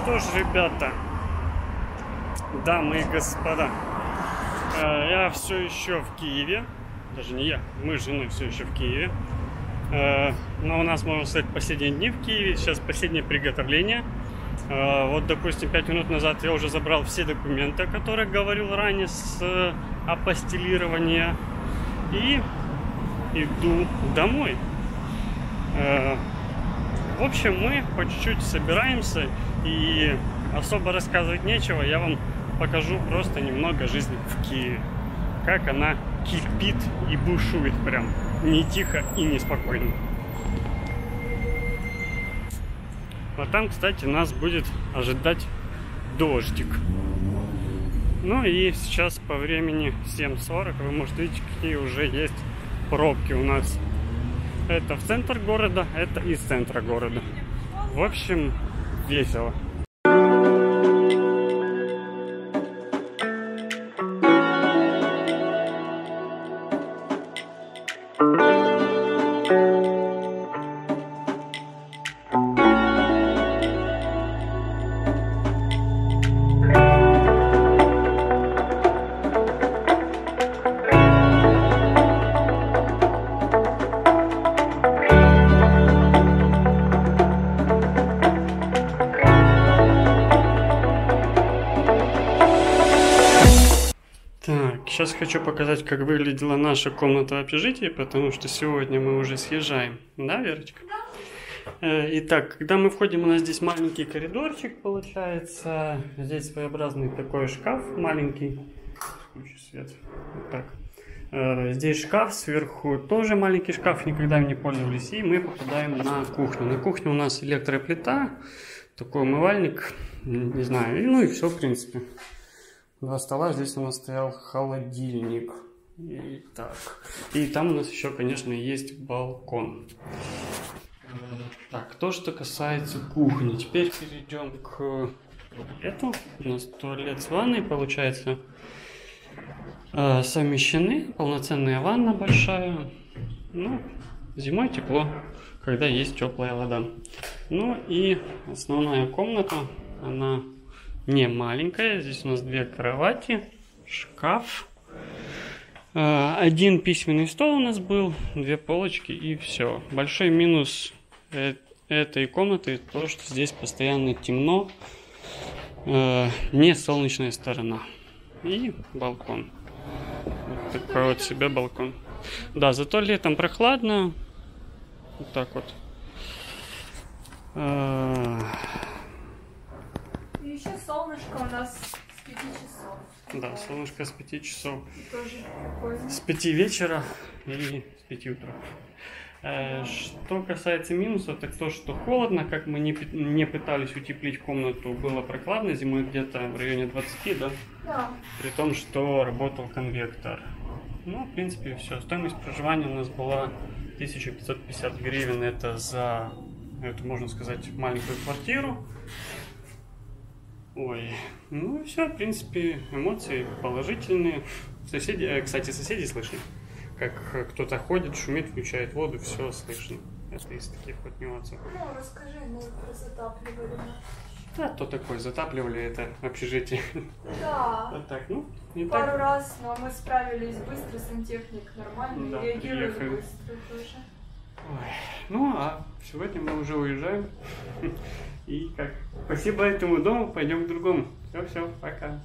что ж, ребята, дамы и господа, я все еще в Киеве. Даже не я, мы с женой все еще в Киеве. Но у нас, можно сказать, последние дни в Киеве. Сейчас последнее приготовление. Вот, допустим, 5 минут назад я уже забрал все документы, о которых говорил ранее, с апостилирования. И иду домой. В общем, мы по чуть-чуть собираемся. И особо рассказывать нечего. Я вам покажу просто немного жизни в Киеве. Как она кипит и бушует прям. Не тихо и не спокойно. А там, кстати, нас будет ожидать дождик. Ну и сейчас по времени 7:40. Вы можете видеть, какие уже есть пробки у нас. Это в центр города, это из центра города. В общем, весело. Сейчас хочу показать, как выглядела наша комната в общежитии, потому что сегодня мы уже съезжаем. Да, Верочка? Да. Итак, когда мы входим, у нас здесь маленький коридорчик получается. Здесь своеобразный такой шкаф маленький. Включу свет. Вот так. Здесь шкаф, сверху тоже маленький шкаф, никогда им не пользовались. И мы попадаем на кухню. На кухне у нас электроплита, такой умывальник, не знаю, ну и все, в принципе. Два стола, здесь у нас стоял холодильник. И так. И там у нас еще, конечно, есть балкон. Так, то, что касается кухни. Теперь перейдем к туалету. У нас туалет с ванной, получается, совмещены. Полноценная ванна большая. Ну, зимой тепло, когда есть теплая вода. Ну и основная комната, она не маленькая. Здесь у нас 2 кровати, шкаф, 1 письменный стол у нас был, 2 полочки и все. Большой минус этой комнаты то, что здесь постоянно темно, не солнечная сторона. И балкон. Вот такой вот себе балкон. Да, зато летом прохладно. Вот так вот. Еще солнышко у нас с 5 часов. Да, солнышко с 5 часов. Тоже прикольно. С 5 вечера или с 5 утра. Что касается минусов, так то, что холодно, как мы не пытались утеплить комнату, было прохладно зимой где-то в районе 20, да? Да. При том, что работал конвектор. Ну, в принципе, все. Стоимость проживания у нас была 1550 гривен. Это за, это можно сказать, маленькую квартиру. Ой, ну все, в принципе, эмоции положительные. Соседи, кстати, соседи слышно, как кто-то ходит, шумит, включает воду, все слышно. Это из таких вот нюансов. Ну, расскажи, мы про затапливали. А то такое, затапливали это общежитие. Да. Вот так, ну, не Пару так. раз, но мы справились быстро, сантехник нормально, Да, реагирует приехали. быстро тоже. Ой. Ну, а сегодня мы уже уезжаем. И как, спасибо этому дому, пойдем к другому. Все, пока.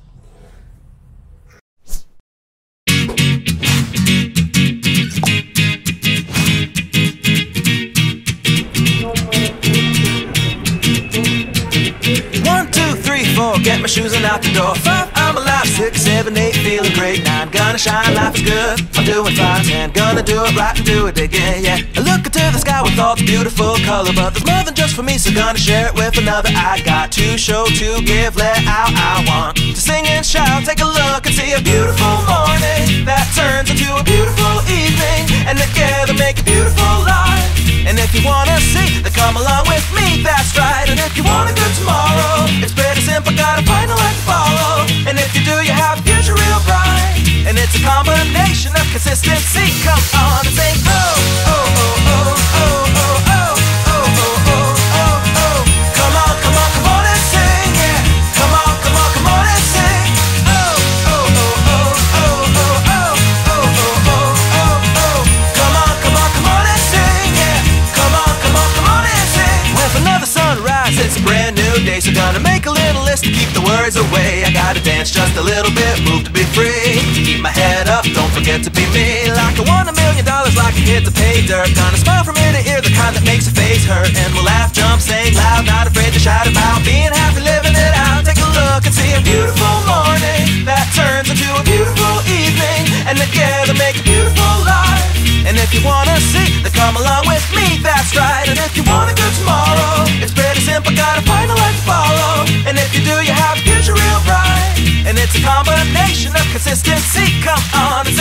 Get my shoes and out the door. 5, I'm alive. 6, 7, 8, feeling great. 9, gonna shine, life is good. I'm doing fine. 10, gonna do it right and do it again, yeah. I look into the sky with all the beautiful color, but there's more than just for me, so gonna share it with another. I got to show, to give, let out. I want to sing and shout. Take a look and see a beautiful morning that turns into a beautiful evening, and together make a beautiful life. And if you wanna see, then come along with me, that's right. And if you want a good tomorrow, it's pretty simple, gotta find a light to follow. And if you do, you have a future real bright. And it's a combination of consistency. Come on and sing, oh, oh, oh, oh, oh, oh, oh, oh, oh, oh, oh, oh. Come on, come on, come on and sing. Gonna make a little list to keep the worries away. I gotta dance just a little bit, move to be free. Keep my head up, don't forget to be me. Like I won $1 million, like I hit the pay dirt. Gonna smile from ear to ear, the kind that makes a face hurt. And we'll laugh, jump, sing loud, not afraid to shout about being happy, living it out. Take a look and see a beautiful morning that turns into a beautiful evening, and together make a beautiful life. And if you wanna see, then come along with me, that's right. And if you want a good tomorrow, it's pretty simple, gotta find a life to follow. And if you do, you have a future real bright. And it's a combination of consistency, come on, it's